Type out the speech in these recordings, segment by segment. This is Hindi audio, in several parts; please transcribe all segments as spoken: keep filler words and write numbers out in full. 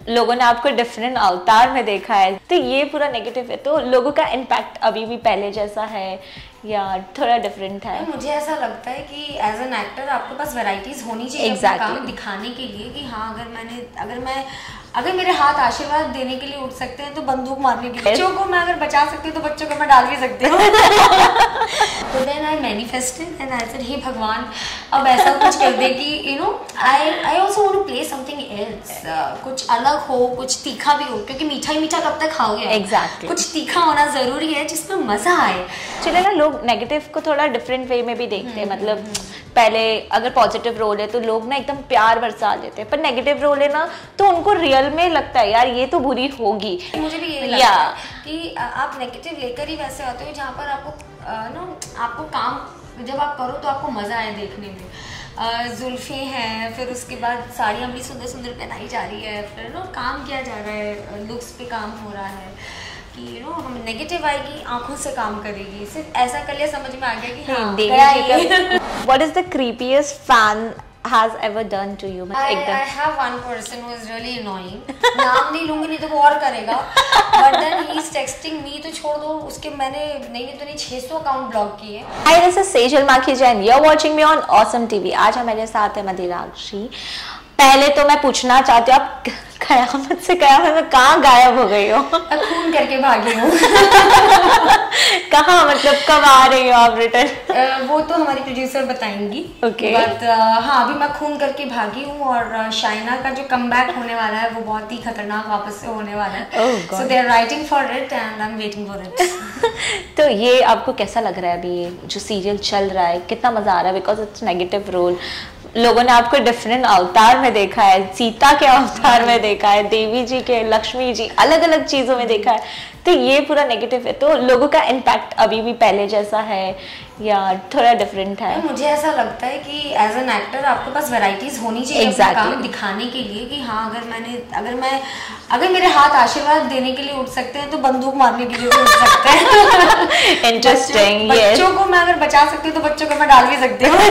लोगों ने आपको डिफरेंट अवतार में देखा है, तो ये पूरा नेगेटिव है, तो लोगों का इम्पैक्ट अभी भी पहले जैसा है या थोड़ा डिफरेंट है? मुझे ऐसा लगता है कि एज एन एक्टर आपके पास वैरायटीज होनी चाहिए exactly. अपने काम दिखाने के लिए कि हाँ अगर मैंने अगर मैं अगर मेरे हाथ आशीर्वाद देने के लिए उठ सकते हैं तो बंदूक मारने के लिए बच्चों को मैं अगर बचा सकती हूँ तो बच्चों को मैं डाल भी सकती हूँ। तो then I manifested and I said hey भगवान अब ऐसा कुछ कर दे कि you know I I also want to play something else, कुछ अलग हो, कुछ तीखा भी हो, क्योंकि मीठा ही मीठा कब तक खाओगे? एग्जैक्टली कुछ तीखा होना जरूरी है जिसमें मजा आए। चले ना, लोग नेगेटिव को थोड़ा डिफरेंट वे में भी देखते हैं, मतलब पहले अगर पॉजिटिव रोल है तो लोग ना एकदम प्यार बरसा देते हैं, पर नेगेटिव रोल है ना तो उनको रियल में लगता है यार ये तो बुरी होगी। मुझे भी यही लगता है कि आप नेगेटिव लेकर ही वैसे आते हो जहाँ पर आपको ना आपको काम जब आप करो तो आपको मजा आए देखने में। जुल्फे हैं, फिर उसके बाद साड़ियाँ बड़ी सुंदर सुंदर पहनाई जा रही है, फिर ना काम किया जा रहा है, लुक्स पे काम हो रहा है कि यू नो हम नेगेटिव आएगी आंखों से काम करेगी, सिर्फ ऐसा कर लिया समझ में आ गया कि हाँ गया ये। What is the creepiest fan has ever done to you? I, I have one person who is really annoying. नाम नहीं लूंगी नहीं तो वो और करेगा, but then he is texting me तो छोड़ दो, उसके मैंने नहीं नहीं तो नहीं छह सौ अकाउंट ब्लॉक किए। Hi, this is Sejal Makhija and you're watching me on Awesome T V। आज हमारे साथ है मदिराक्षी। पहले तो मैं पूछना चाहती हूँ आप कयामत से कयामत में कहाँ गायब हो गई हो? खून करके भागी हूँ। कहाँ, मतलब कब आ रही हो आप रिटर्न? uh, वो तो हमारी प्रोड्यूसर बताएंगी। Okay okay. बट uh, हाँ अभी मैं खून करके भागी हूँ और शाइना का जो कमबैक होने वाला है वो बहुत ही खतरनाक वापस से होने वाला है। So they are writing for it and I am waiting for it. तो ये आपको कैसा लग रहा है अभी ये जो सीरियल चल रहा है, कितना मजा आ रहा है? बिकॉज इट्स नेगेटिव रोल, लोगों ने आपको डिफरेंट अवतार में देखा है, सीता के अवतार में देखा है, देवी जी के, लक्ष्मी जी, अलग अलग चीजों में देखा है, तो ये पूरा नेगेटिव है, तो लोगों का इम्पैक्ट अभी भी पहले जैसा है या थोड़ा डिफरेंट है? मुझे ऐसा लगता है कि एज एन एक्टर आपके पास वैरायटीज होनी चाहिए exactly. काम दिखाने के लिए कि हाँ अगर मैंने अगर मैं अगर मेरे हाथ आशीर्वाद देने के लिए उठ सकते हैं तो बंदूक मारने के लिए भी उठ सकते हैं। इंटरेस्टिंग। बच्चों, yes. बच्चों को मैं अगर बचा सकती हूँ तो बच्चों को मैं डाल भी सकती हूँ।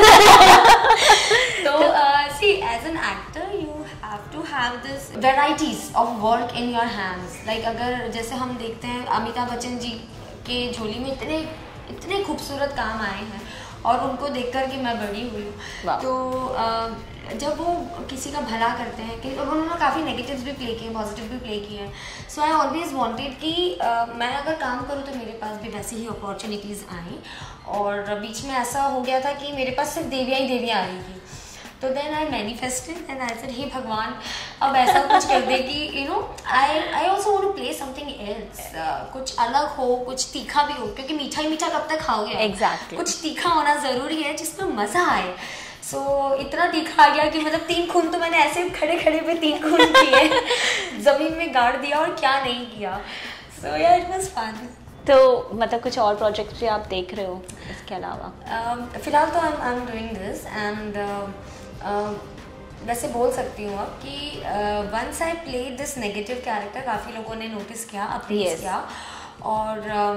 तो see as an actor you have to have this varieties of work in your hands. Like अगर जैसे हम देखते हैं अमिताभ बच्चन जी के झोली में इतने इतने खूबसूरत काम आए हैं और उनको देख कर के मैं बड़ी हुई हूँ। तो uh, जब वो किसी का भला करते हैं कि उन्होंने काफ़ी नेगेटिव्स भी प्ले किए, पॉजिटिव भी प्ले किए हैं। सो आई ऑलवेज वांटेड कि uh, मैं अगर काम करूँ तो मेरे पास भी वैसी ही अपॉर्चुनिटीज़ आएँ। और बीच में ऐसा हो गया था कि मेरे पास सिर्फ देवियाँ ही देवियाँ आ रही थी, तो then I manifested and I said hey भगवान अब ऐसा कुछ कर दे कि you know I I also want to play something else, कुछ अलग हो, कुछ तीखा भी हो, क्योंकि मीठा ही मीठा कब तक खाओगे? एग्जैक्टली कुछ तीखा होना जरूरी है जिसमें मजा आए। सो so, इतना तीखा आ गया कि मतलब तीन खून तो मैंने ऐसे खड़े खड़े पे तीन खून किए, जमीन में गाड़ दिया और क्या नहीं किया। सो यार इट वाज फन। तो मतलब कुछ और प्रोजेक्ट भी आप देख रहे हो इसके अलावा? uh, फिलहाल तो I am doing this and वैसे बोल सकती हूँ अब कि once I play this negative character काफ़ी लोगों ने नोटिस किया, अप्रेज yes. किया और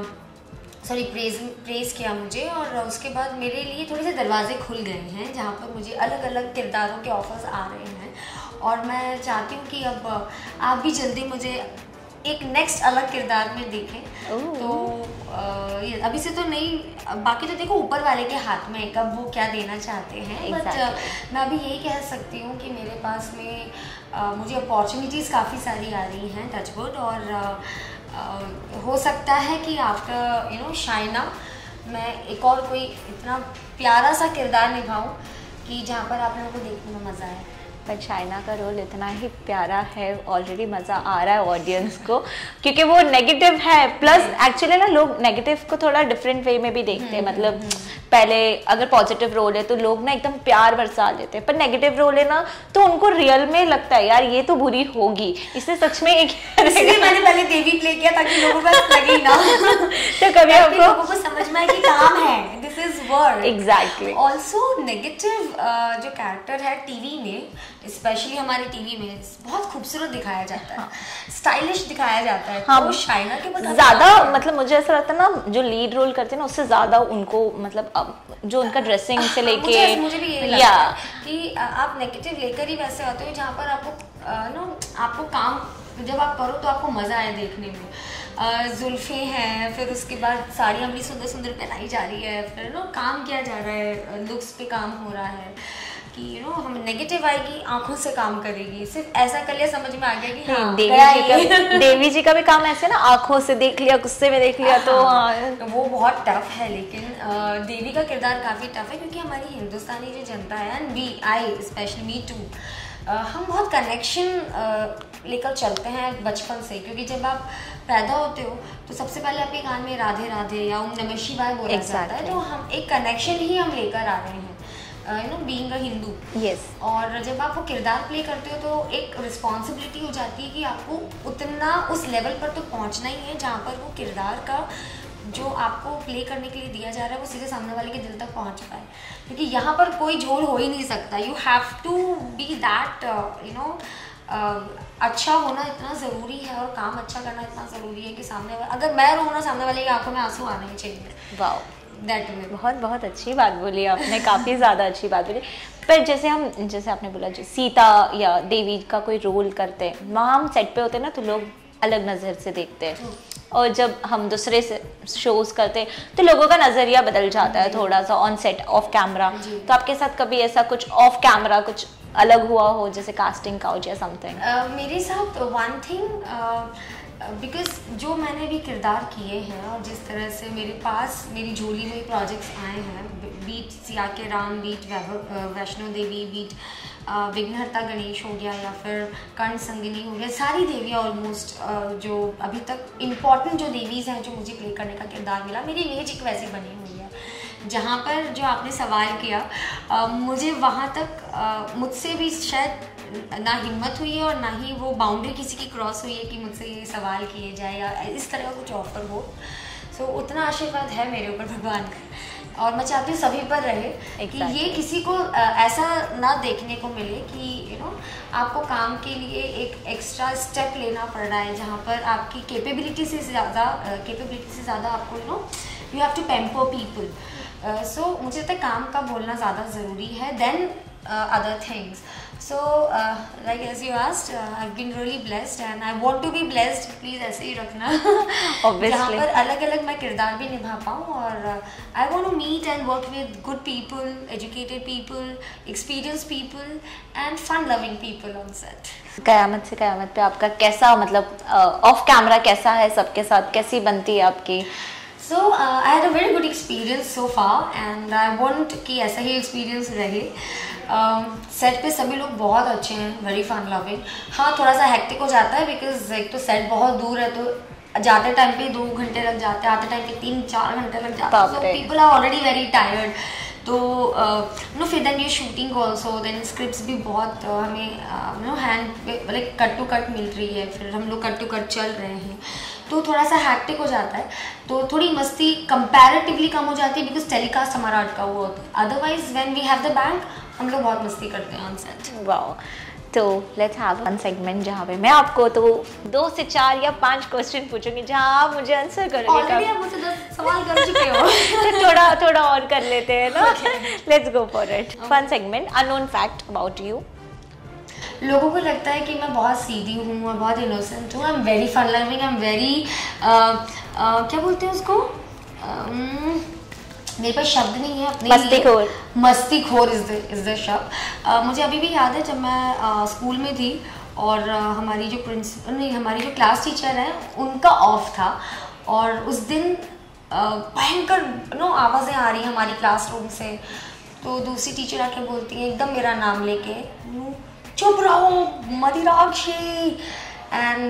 सॉरी प्रेज प्रेज किया मुझे, और उसके बाद मेरे लिए थोड़े से दरवाजे खुल गए हैं जहाँ पर मुझे अलग अलग किरदारों के ऑफर्स आ रहे हैं और मैं चाहती हूँ कि अब आप भी जल्दी मुझे एक नेक्स्ट अलग किरदार में देखें। तो आ, ये अभी से तो नहीं, बाकी तो देखो ऊपर वाले के हाथ में कब वो क्या देना चाहते हैं। But exactly. मैं अभी यही कह सकती हूँ कि मेरे पास में आ, मुझे अपॉर्चुनिटीज़ काफ़ी सारी आ रही हैं, टचवुड, और आ, आ, हो सकता है कि आफ्टर यू नो शाइना मैं एक और कोई इतना प्यारा सा किरदार निभाऊँ कि जहाँ पर आप लोगों को देखने में मज़ा आए। पर शाइना का रोल इतना ही प्यारा है, ऑलरेडी मज़ा आ रहा है ऑडियंस को, क्योंकि वो नेगेटिव है, प्लस एक्चुअली ना लोग नेगेटिव को थोड़ा डिफरेंट वे में भी देखते हैं। मतलब पहले अगर पॉजिटिव रोल है तो लोग ना एकदम प्यार बरसा देते हैं, पर नेगेटिव रोल है ना तो उनको रियल में लगता है यार ये तो बुरी होगी, इससे सच में एक इसलिए मैंने पहले देवी प्ले किया ताकि लोगों को लगे ना तो कभी आपको लोगों को समझ में आए कि काम है, this is work. Exactly. Also negative जो कैरेक्टर है टीवी में, स्पेशली हमारे टीवी में बहुत खूबसूरत दिखाया जाता है, स्टाइलिश दिखाया जाता है। हाँ, तो शाइना के बाद ज्यादा मतलब मुझे ऐसा लगता है ना जो लीड रोल करते हैं ना उससे ज्यादा उनको मतलब जो उनका ड्रेसिंग से लेके मुझे, मुझे भी यही लगता है कि आप नेगेटिव लेकर ही वैसे आते हो जहाँ पर आपको नो आपको काम जब आप करो तो आपको मज़ा आए देखने में। जुल्फ़े हैं, फिर उसके बाद साड़ियाँ बड़ी सुंदर सुंदर पहनाई जा रही है, फिर नो काम किया जा रहा है, लुक्स पे काम हो रहा है कि यू नो हम नेगेटिव आएगी आंखों से काम करेगी, सिर्फ ऐसा कर लिया समझ में आ गया कि हाँ, देवी जी का देवी जी का भी काम ऐसे ना, आंखों से देख लिया, गुस्से में देख लिया, तो हाँ, तो वो बहुत टफ है। लेकिन देवी का किरदार काफ़ी टफ है क्योंकि हमारी हिंदुस्तानी जो जनता है, and we I specially me too, हम बहुत कनेक्शन लेकर चलते हैं बचपन से, क्योंकि जब आप पैदा होते हो तो सबसे पहले आपके कान में राधे राधे या ओम नमः शिवाय बोला जाता है, तो हम एक कनेक्शन ही हम लेकर आ रहे हैं, you know being a Hindu. Yes. और जब आप वो किरदार प्ले करते हो तो एक रिस्पॉन्सिबिलिटी हो जाती है कि आपको उतना उस लेवल पर तो पहुंचना ही है जहाँ पर वो किरदार का जो आपको प्ले करने के लिए दिया जा रहा है वो सीधे सामने वाले के दिल तक पहुंच पाए, क्योंकि यहाँ पर कोई झोल हो ही नहीं सकता। You have to be that you know अच्छा होना इतना ज़रूरी है और काम अच्छा करना इतना ज़रूरी है कि सामने वाले, अगर मैं रहूँ ना, सामने वाले की आंखों में आंसू आने ही चाहिए। वाओ, दैट में बहुत बहुत अच्छी बात बोली आपने, काफ़ी ज़्यादा अच्छी बात बोली। पर जैसे हम, जैसे आपने बोला जो सीता या देवी का कोई रोल करते हैं, वहाँ हम सेट पे होते हैं ना तो लोग अलग नज़र से देखते हैं, और जब हम दूसरे से शोज करते हैं तो लोगों का नज़रिया बदल जाता है थोड़ा सा ऑन सेट ऑफ कैमरा। तो आपके साथ कभी ऐसा कुछ ऑफ कैमरा कुछ अलग हुआ हो, जैसे कास्टिंग काउच या समथिंग? uh, मेरे साथ वन थिंग, बिकॉज जो मैंने भी किरदार किए हैं और जिस तरह से मेरे पास मेरी झोली में प्रोजेक्ट्स आए हैं, be it Siya Ke Ram, be it Vaishno Devi, be it Vighnaharta Ganesh हो गया, या फिर कर्ण संगिनी हो गया, सारी देवियाँ ऑलमोस्ट जो अभी तक इम्पॉर्टेंट जो देवीज़ हैं जो मुझे प्ले करने का किरदार मिला, मेरी इमेज एक वैसी बनी हुई है जहाँ पर जो आपने सवाल किया, आ, मुझे वहाँ तक आ, मुझसे भी शायद ना हिम्मत हुई है और ना ही वो बाउंड्री किसी की क्रॉस हुई है कि मुझसे ये सवाल किए जाए या इस तरह का कुछ ऑफर हो। सो so, उतना आशीर्वाद है मेरे ऊपर भगवान का, और मैं चाहती हूँ सभी पर रहे exactly. कि ये किसी को आ, ऐसा ना देखने को मिले कि यू नो आपको काम के लिए एक एक्स्ट्रा स्टेप लेना पड़ रहा है जहाँ पर आपकी कैपेबिलिटी से ज़्यादा कैपेबिलिटी से ज़्यादा आपको you know you have to pamper people. So मुझे लगता है काम का बोलना ज़्यादा ज़रूरी है than other things. So, uh, like as you asked, uh, I've been really blessed and I want to be blessed. Please ऐसे ही रखना जहाँ पर अलग अलग मैं किरदार भी निभा पाऊँ, और uh, I want to meet and work with good people, educated people, experienced people and fun-loving people on set. कयामत से कयामत पे आपका कैसा, मतलब ऑफ कैमरा कैसा है, सबके साथ कैसी बनती है आपकी? So uh, I had a very good experience so far and I want कि ऐसा ही experience रहे। सेट uh, पे सभी लोग बहुत अच्छे हैं, वेरी फन लविंग। हाँ, थोड़ा सा हेक्टिक हो जाता है बिकॉज एक तो सेट बहुत दूर है, तो जाते टाइम पे दो घंटे लग जाते हैं, आते टाइम पे तीन चार घंटे लग जाते हैं, so people are already very tired. तो नो फिर देन ये शूटिंग ऑल्सो, देन स्क्रिप्ट्स भी बहुत uh, हमें no hand like cut to cut मिल रही है, फिर हम लोग कट टू कट चल रहे हैं, तो थोड़ा सा हैक्टिक हो जाता है, तो थोड़ी मस्ती कंपैरेटिवली कम हो जाती है बिकॉज टेलीकास्ट हमारा अटका हुआ होता है। Otherwise when we have the bank हम लोग बहुत मस्ती करते हैं ऑन सेट। वाओ, तो लेट्स हैव वन सेगमेंट जहाँ पे मैं आपको तो दो से चार या पांच क्वेश्चन पूछूंगी जहाँ आप मुझे आंसर करोगे। ऑलरेडी आप मुझे दस सवाल कर चुके हो तो थोड़ा थोड़ा और कर लेते हैं ना। Let's go for it. Fun segment, unknown fact about you. लोगों को लगता है कि मैं बहुत सीधी हूँ और बहुत इनोसेंट हूँ। I am very fun loving, I am very क्या बोलते हैं उसको, um, मेरे पास शब्द नहीं है अपने मस्तीखोर। मस्तीखोर इज द इज द शब्द। uh, मुझे अभी भी याद है जब मैं uh, स्कूल में थी और uh, हमारी जो प्रिंसिपल नहीं हमारी जो क्लास टीचर है उनका ऑफ था, और उस दिन भयंकर uh, नो आवाज़ें आ रही हमारी क्लासरूम से, तो दूसरी टीचर आके बोलती है एकदम मेरा नाम लेके, चुप रहो मदिराक्षी, एंड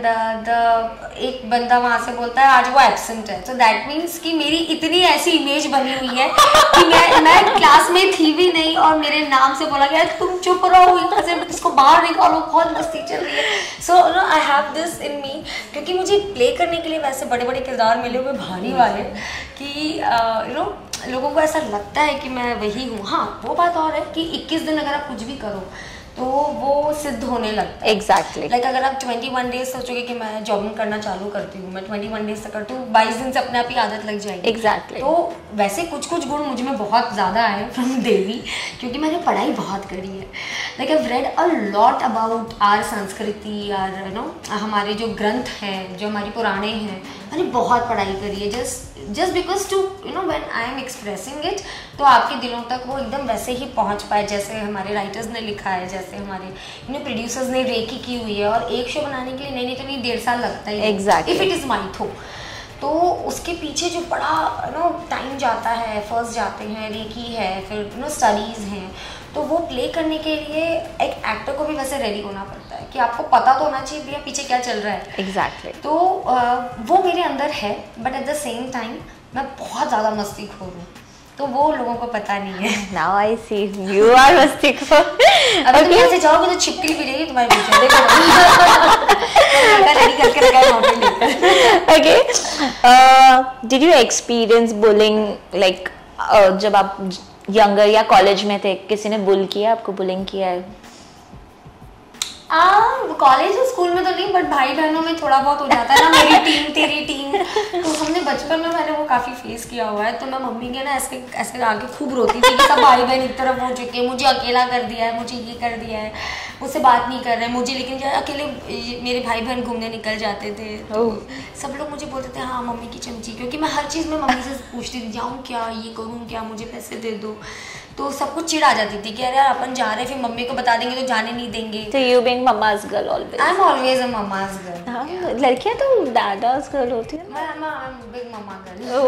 द एक बंदा वहाँ से बोलता है आज वो एब्सेंट है। तो दैट मीन्स कि मेरी इतनी ऐसी इमेज बनी हुई है कि मैं मैं क्लास में थी भी नहीं और मेरे नाम से बोला गया तुम चुप रहो, यहाँ से इसको बाहर निकालो, बहुत मस्ती चल रही है। So no I have this in me, क्योंकि मुझे प्ले करने के लिए वैसे बड़े बड़े किरदार मिले हुए भारी वाले कि यू नो लोगों को ऐसा लगता है कि मैं वही हूँ। हाँ, वो बात और है कि इक्कीस दिन अगर आप कुछ भी करो तो वो सिद्ध होने लगता है। एग्जैक्टली। लाइक अगर आप इक्कीस डेज सोचोगे कि मैं जॉगिंग करना चालू करती हूँ, मैं इक्कीस डेज तक करती हूँ, बाईस दिन से अपने आप ही आदत लग जाएगी। एग्जैक्टली। तो वैसे कुछ कुछ गुण मुझ में बहुत ज़्यादा आए फ्रॉम देवी, क्योंकि मैंने पढ़ाई बहुत करी है। Like I have read a lot about our संस्कृति, आर यू नो हमारे जो ग्रंथ हैं, जो हमारी पुराणे हैं, मैंने बहुत पढ़ाई करी है just just because to you know when I am expressing it, तो आपके दिलों तक वो एकदम वैसे ही पहुंच पाए जैसे हमारे राइटर्स ने लिखा है, जैसे हमारे यू नो प्रोड्यूसर्स ने रेकी की हुई है। और एक शो बनाने के लिए नहीं नहीं तो नहीं डेढ़ साल लगता है exactly if it is mytho, तो उसके पीछे जो बड़ा यू नो टाइम जाता है, फर्स्ट जाते हैं, रेकी है, फिर यू नो स्टडीज़ हैं, तो वो प्ले करने के लिए एक एक्टर को भी वैसे रेडी होना पड़ता है कि आपको पता तो होना चाहिए भैया पीछे क्या चल रहा है। Exactly exactly. तो uh, वो मेरे अंदर है, but at the same time मैं बहुत ज़्यादा मस्ती खोर हूँ, तो वो लोगों को पता नहीं है। Now I see you are मस्ती खोर। अभी तुम यहाँ से जाओगे तो छिपकली भी रहेगी तुम्हारे पीछे, देखो रेडी करके रखा है मॉडल लेकर। Okay, uh, did you experience bullying like uh, जब आप यंगर या कॉलेज में थे, किसी ने बुल किया आपको, बुलिंग किया है? कॉलेज और स्कूल में तो नहीं, बट भाई बहनों में थोड़ा बहुत हो जाता है ना, मेरी टीम तेरी टीम, तो हमने बचपन में मैंने वो काफ़ी फेस किया हुआ है। तो मैं मम्मी के ना ऐसे ऐसे आके खूब रोती थी कि सब भाई बहन एक तरफ हो चुके हैं, मुझे अकेला कर दिया है, मुझे ये कर दिया है, मुझसे बात नहीं कर रहे मुझे, लेकिन जब अकेले मेरे भाई बहन घूमने निकल जाते थे तो सब लोग मुझे बोलते थे हाँ मम्मी की चमची, क्योंकि मैं हर चीज़ में मम्मी से पूछती थी जाऊँ क्या, ये करूँ क्या, मुझे पैसे दे दो, तो सब कुछ चिढ़ आ जाती थी कि अरे यार अपन जा रहे हैं फिर मम्मी को बता देंगे तो जाने नहीं देंगे। So you being mama's girl always? I'm always a mama's girl. हाँ, लड़कियाँ तो दादा's girl होती है। मैं मैं I'm big mama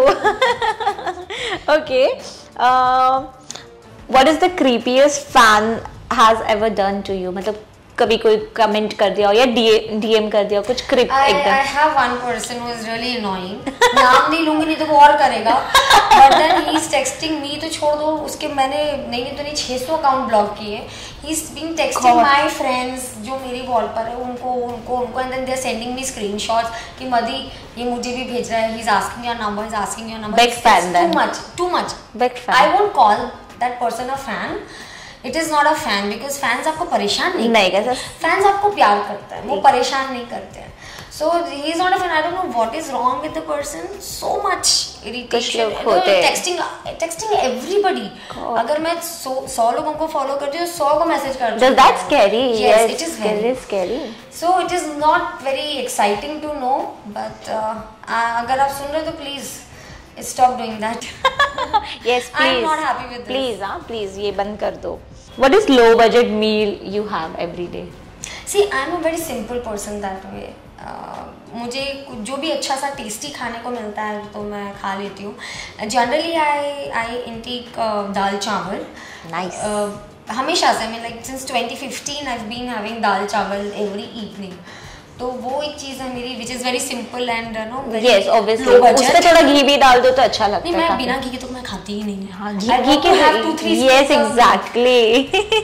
girl. Okay. Uh, what is the creepiest fan has ever done to you? मतलब कभी कोई कमेंट कर दिया हो या डीएम कर दिया हो, कुछ क्रिप एकदम? I have one person who is really annoying. नाम नहीं लूंगी नहीं तो वो और करेगा. But then he is texting me, तो छोड़ दो उसके, मैंने नहीं नहीं तो नहीं छह सौ अकाउंट ब्लॉक किए. He is being texting my friends जो मेरी वॉल पर है उनको उनको उनको and then they are sending me screenshots कि मदी ये मुझे भी भेज रहा है. He is asking your number, he is asking your number. Big fan then. Too much, too much. Big fan. I won't call that person a fan. It is not a fan because fans आपको परेशान नहीं नहीं करते, फैंस आपको प्यार करते हैं, वो परेशान नहीं करते हैं. So he is not a fan. I don't know what is wrong with the person. So much irritation, texting texting everybody. अगर मैं सौ सौ लोगों को फॉलो करती हूँ, सौ को मैसेज करती हूँ. That's scary. Yes it is very scary. So it is not very exciting to know, but अगर आप सुन रहे हो तो please stop doing that. Yes, please. I'm not happy with this. Please, हाँ, please ये बंद कर दो. What is low budget meal you have every day? See, I'm a very simple person that way. Uh, मुझे जो भी अच्छा सा टेस्टी खाने को मिलता है तो मैं खा लेती हूँ. जनरली आई आई इंटेक दाल चावल. Nice. uh, हमेशा से मैं like since twenty fifteen I have been having dal chawal every evening. तो वो एक चीज है मेरी which is very simple and no yes obviously उसमें थोड़ा घी भी डाल दो तो अच्छा लगता है. नहीं मैं बिना घी के तो मैं खाती ही नहीं. हाँ घी घी के yes exactly.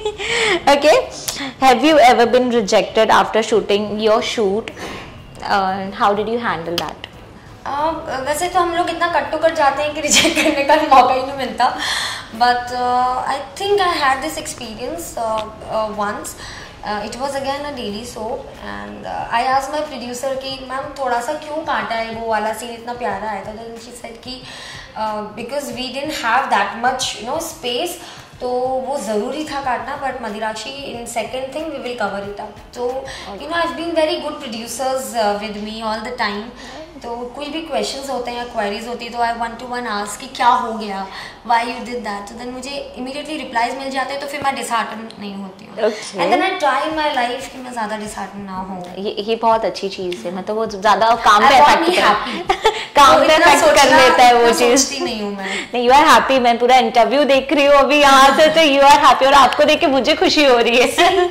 Okay, have you ever been rejected after shooting your shoot? How did you handle that? वैसे तो हम लोग इतना कट टू कट जाते हैं कि रिजेक्ट करने का मौका ही नहीं मिलता. But I think I had this experience once. Uh, it was again a daily soap and uh, I asked my producer कि मैम थोड़ा सा क्यों काटा है, वो वाला सीन इतना प्यारा आया था. then she said कि uh, because we didn't have that much you know space, तो वो ज़रूरी था काटना. But Madirakshi in second thing we will cover it up. तो you know I have been very good producers with me all the time. तो कोई भी क्वेश्चंस होते हैं या क्वेरीज होती है तो I one to one ask कि क्या हो गया, व्हाई यू डिड दैट. तो देन मुझे इमीडिएटली रिप्लाईज मिल जाते हैं तो फिर मैं डिसहार्टन नहीं होती हूँ. And then I try in my life कि मैं ज़्यादा डिसहार्टन ना हूँ. ये ये बहुत अच्छी चीज़ है. मतलब वो ज़्यादा काम पे इफेक्ट हैप्पी काम पे इफेक्ट कर लेता है वो चीज़. नहीं हूँ मैं. नहीं, यू आर हैप्पी. मैं पूरा इंटरव्यू देख रही हूँ अभी यहाँ से, तो यू आर हैप्पी और आपको देख के मुझे खुशी हो रही है.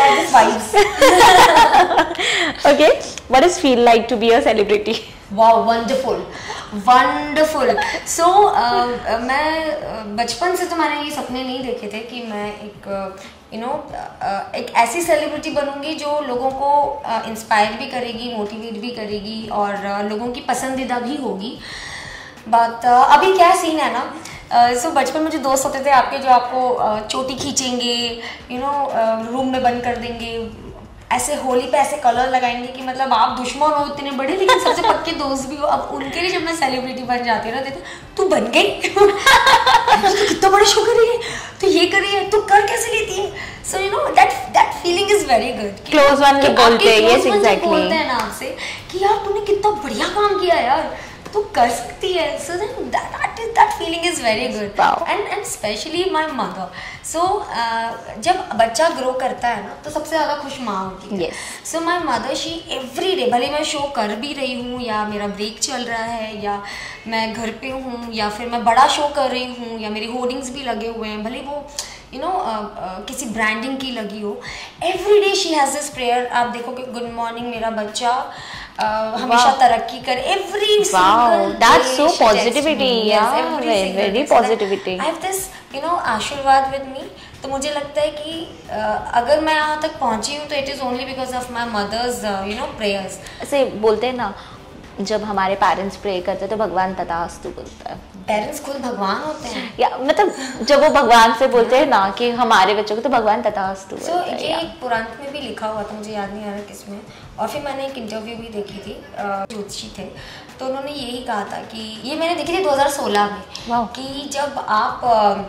Okay, what does feel like to be a celebrity? Wow, wonderful wonderful. So मैं बचपन से तो मैंने ये सपने नहीं देखे थे कि मैं एक यू नो एक ऐसी सेलिब्रिटी बनूंगी जो लोगों को इंस्पायर भी करेगी, मोटिवेट भी करेगी और लोगों की पसंदीदा भी होगी. बट अभी क्या सीन है ना, सो uh, so, बचपन में जो दोस्त होते थे आपके जो आपको uh, चोटी खींचेंगे, यू नो रूम में बंद कर देंगे, ऐसे होली पे ऐसे कलर लगाएंगे कि मतलब आप दुश्मन हो इतने बड़े लेकिन सबसे पक्के दोस्त भी हो. अब उनके लिए जब मैं सेलिब्रिटी बन जाती हूँ ना, देखो तू बन गई. तू कितना बड़ा शो कर रही है, तू ये कर रही है, तू कर कैसे लेती है. So you know that that feeling is very good. Close one के बोलते हैं, यस एग्जैक्टली, बोलते हैं ना आपसे कि यार तूने कितना बढ़िया काम किया यार, तू कर सकती है. So then that is that feeling is very good. And and specially my mother. सो जब बच्चा ग्रो करता है ना तो सबसे ज़्यादा खुश माँ होती है. So my mother she every day, भले मैं शो कर भी रही हूँ या मेरा ब्रेक चल रहा है या मैं घर पे हूँ या फिर मैं बड़ा शो कर रही हूँ या मेरी होर्डिंग्स भी लगे हुए हैं, भले वो you you know know, uh, uh, किसी ब्रांडिंग की लगी हो, every day she has this prayer. आप देखो कि गुड मॉर्निंग मेरा बच्चा uh, हमेशा तरक्की करे. Every single that's so positivity, या very positivity. I have this you know aashirwad with me. तो मुझे लगता है कि uh, अगर मैं यहाँ तक पहुँची हूँ तो it is only because of my mother's you know prayers. ऐसे बोलते हैं ना, जब हमारे पेरेंट्स प्रे करते हैं तो भगवान तथास्तु बोलता है. पेरेंट्स खुद भगवान होते हैं, या मतलब जब वो भगवान से बोलते हैं ना कि हमारे बच्चों को, तो भगवान तथास्तु बोलता है. सो ये एक पुराण में भी लिखा हुआ था, मुझे याद नहीं आ रहा किसमें, और फिर मैंने एक इंटरव्यू भी देखी थी, ज्योतिषी थे, तो उन्होंने यही कहा था कि ये मैंने देखी थी दो हज़ार सोलह में, कि जब आप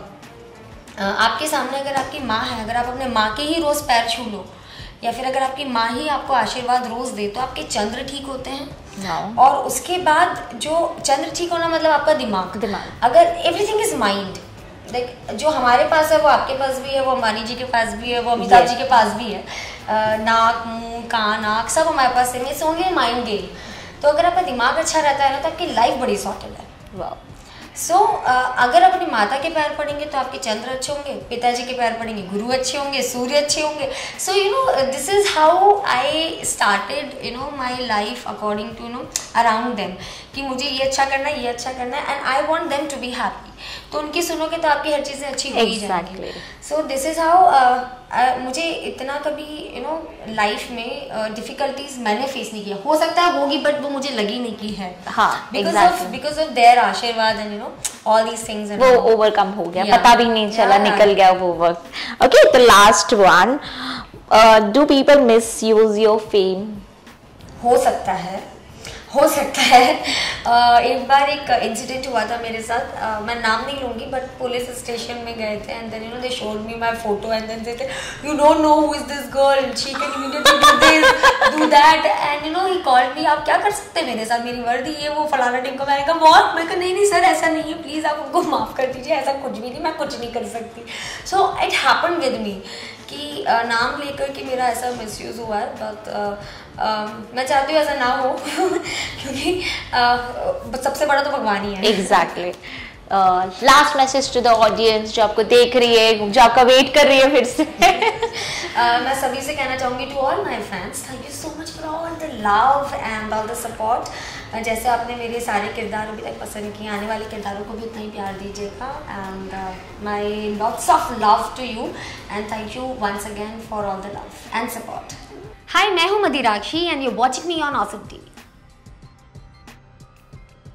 आपके सामने अगर आपकी माँ है, अगर आप अपने माँ के ही रोज पैर छू लो या फिर अगर आपकी माँ ही आपको आशीर्वाद रोज दे तो आपके चंद्र ठीक होते हैं. no. और उसके बाद जो चंद्र ठीक होना मतलब आपका दिमाग दिमाग अगर एवरीथिंग इज माइंड, लाइक जो हमारे पास है वो आपके पास भी है, वो अंबानी जी के पास भी है, वो अमिताभ yes. जी के पास भी है. नाक, मुंह, कान, आँख सब हमारे पास है. It's only mind game. तो अगर आपका दिमाग अच्छा रहता है ना तो आपकी लाइफ बड़ी सॉर्टेड है. wow. सो so, uh, अगर अपनी माता के पैर पड़ेंगे तो आपके चंद्र अच्छे होंगे, पिताजी के पैर पड़ेंगे गुरु अच्छे होंगे, सूर्य अच्छे होंगे. So you know this is how I started you know my life according to you know around them, कि मुझे ये अच्छा करना है, ये अच्छा करना है, and I want them to be happy. तो उनकी सुनोगे तो आपकी हर चीज़ें अच्छी हो ही जाएंगी. सो दिस इज हाउ मुझे इतना कभी यू नो लाइफ में डिफिकल्टीज uh, मैंने फेस नहीं किया. हो सकता है होगी बट वो मुझे लगी नहीं की है. हाँ, because of because of their aashirwad and you know all these things. वो ओवरकम हो गया, yeah. पता भी नहीं चला, yeah. निकल गया वो वक्त. Okay, the last one, do people misuse your fame? हो सकता है, हो सकता है. uh, एक बार एक इंसिडेंट हुआ था मेरे साथ, uh, मैं नाम नहीं लूंगी, बट पुलिस स्टेशन में गए थे and then you know they showed me my photo and then they you don't know who is this girl, she can immediately do this do that, and you know he called me, आप क्या कर सकते हैं मेरे साथ, मेरी वर्दी ये वो फलाना टीम का. मैंने कहा बहुत, मैं कहा नहीं नहीं सर ऐसा नहीं है, प्लीज़ आप उनको माफ़ कर दीजिए, ऐसा कुछ भी नहीं, मैं कुछ नहीं कर सकती. So it happen with me कि uh, नाम लेकर के मेरा ऐसा मिसयूज़ हुआ है, बट uh, uh, मैं चाहती हूँ ऐसा ना हो क्योंकि uh, सबसे बड़ा तो भगवान ही है. Exactly. Last message to the audience जो आपको देख रही है, जो आपका वेट कर रही है फिर से. uh, मैं सभी से कहना चाहूँगी to all my fans, thank you so much for all the love and all the support. जैसे आपने मेरे सारे किरदार अभी तक पसंद किए, आने वाले किरदारों को भी उतना ही प्यार दीजिएगा. And my lots of love to you and thank you once again for all the love and support. Hi, मैं हूँ Madirakshi and you watching me on awesome TV.